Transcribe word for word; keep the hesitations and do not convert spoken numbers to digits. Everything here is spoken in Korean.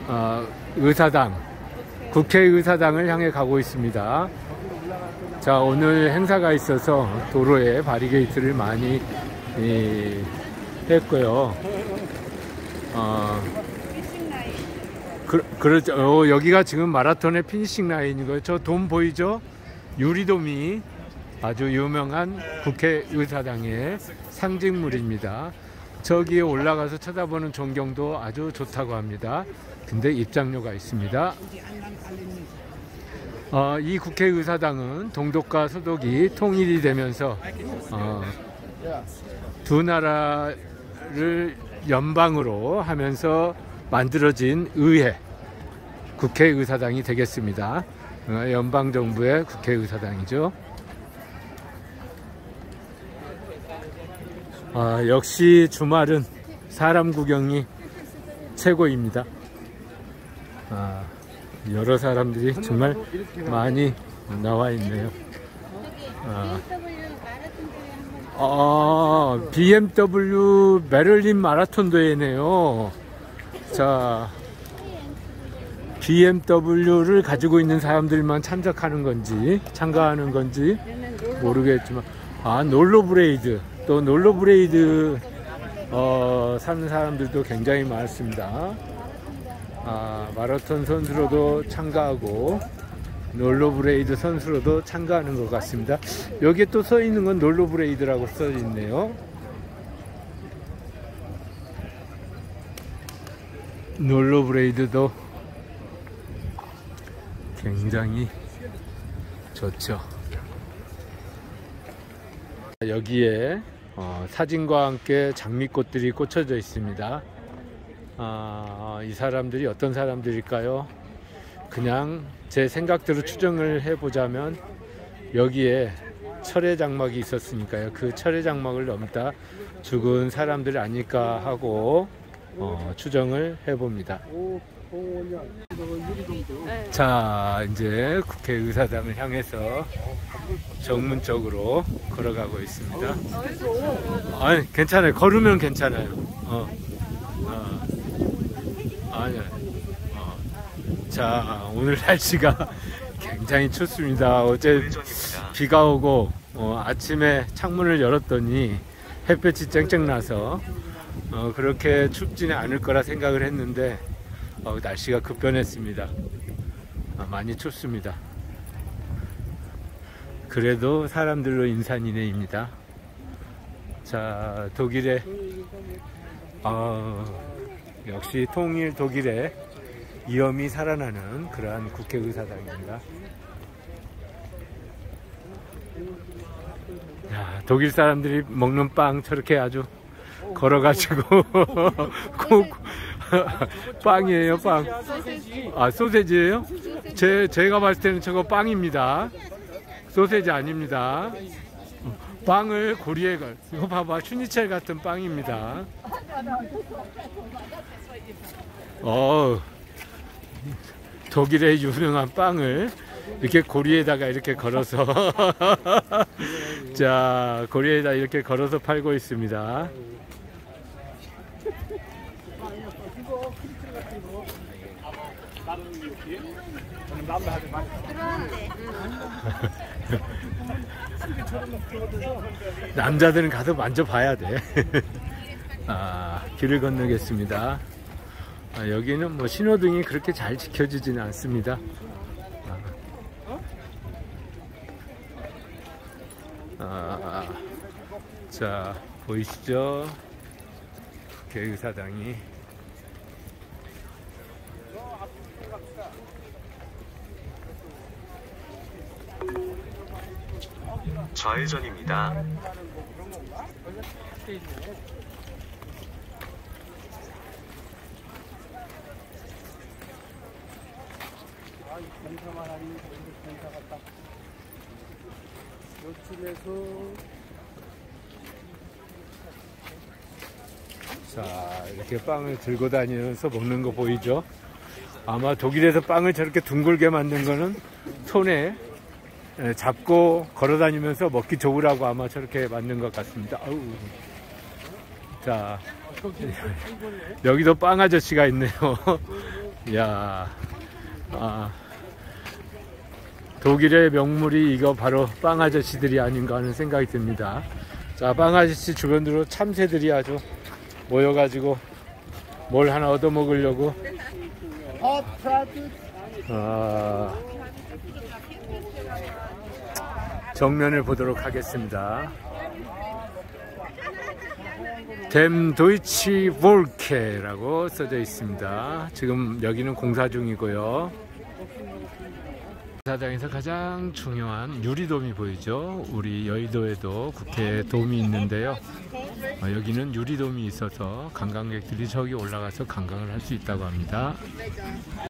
어, 의사당, 국회의사당을 향해 가고 있습니다. 자, 오늘 행사가 있어서 도로에 바리게이트를 많이 이, 했고요. 어, 그, 그렇죠. 어, 여기가 지금 마라톤의 피니싱 라인이고요. 저 돔 보이죠? 유리돔이 아주 유명한 국회의사당의 상징물입니다. 저기에 올라가서 쳐다보는 전경도 아주 좋다고 합니다. 근데 입장료가 있습니다. 어, 이 국회의사당은 동독과 서독이 통일이 되면서 어, 두 나라를 연방으로 하면서 만들어진 의회, 국회의사당이 되겠습니다. 어, 연방정부의 국회의사당이죠. 아, 역시 주말은 사람 구경이 최고입니다. 아, 여러 사람들이 정말 많이 나와 있네요. 아, 아, 비엠더블유 베를린 마라톤 대회네요. 자, 비엠더블유를 가지고 있는 사람들만 참석하는 건지 참가하는 건지 모르겠지만, 아, 롤러브레이드, 또 롤러브레이드 어, 사는 사람들도 굉장히 많습니다. 아, 마라톤 선수로도 참가하고 롤러브레이드 선수로도 참가하는 것 같습니다. 여기에 또 써 있는 건 롤러브레이드라고 써 있네요. 롤러브레이드도 굉장히 좋죠. 여기에 어, 사진과 함께 장미꽃들이 꽂혀져 있습니다. 아, 이 사람들이 어떤 사람들일까요? 그냥 제 생각대로 추정을 해보자면 여기에 철의 장막이 있었으니까요. 그 철의 장막을 넘다 죽은 사람들이 아닐까 하고 어, 추정을 해봅니다. 자, 이제 국회의사당을 향해서 정문 쪽으로 걸어가고 있습니다. 아니, 괜찮아요. 걸으면 괜찮아요. 어. 어. 아니요. 어. 자, 오늘 날씨가 굉장히 춥습니다. 어제 비가 오고 어, 아침에 창문을 열었더니 햇볕이 쨍쨍 나서 어, 그렇게 춥지는 않을 거라 생각을 했는데 어, 날씨가 급변했습니다. 어, 많이 춥습니다. 그래도 사람들로 인산인해입니다. 자, 독일의 어, 역시 통일 독일의 위험이 살아나는 그러한 국회의사당입니다. 야, 독일 사람들이 먹는 빵 저렇게 아주 걸어가지고 꼭 빵이에요, 빵. 아, 소세지예요? 제, 제가 봤을 때는 저거 빵입니다. 소세지 아닙니다. 빵을 고리에 걸, 이거 봐봐, 슈니첼 같은 빵입니다. 어, 독일의 유명한 빵을 이렇게 고리에다가 이렇게 걸어서 자, 고리에다 이렇게 걸어서 팔고 있습니다. 남자들은 가서 만져봐야 돼. 아, 길을 건너겠습니다. 아, 여기는 뭐 신호등이 그렇게 잘 지켜지지는 않습니다. 아, 아, 자, 보이시죠? 국회의사당이 좌회전입니다. 자, 이렇게 빵을 들고 다니면서 먹는 거 보이죠? 아마 독일에서 빵을 저렇게 둥글게 만든 거는 손에 잡고 걸어다니면서 먹기 좋으라고 아마 저렇게 만든 것 같습니다. 아우. 자, 여기도 빵 아저씨가 있네요. 야, 아, 독일의 명물이 이거 바로 빵 아저씨들이 아닌가 하는 생각이 듭니다. 자, 빵 아저씨 주변으로 참새들이 아주 모여가지고 뭘 하나 얻어 먹으려고. 아, 정면을 보도록 하겠습니다. 댐 도이치 볼케라고 써져 있습니다. 지금 여기는 공사 중이고요. 공사장에서 가장 중요한 유리돔이 보이죠. 우리 여의도에도 국회 돔이 있는데요. 어, 여기는 유리돔이 있어서 관광객들이 저기 올라가서 관광을 할 수 있다고 합니다.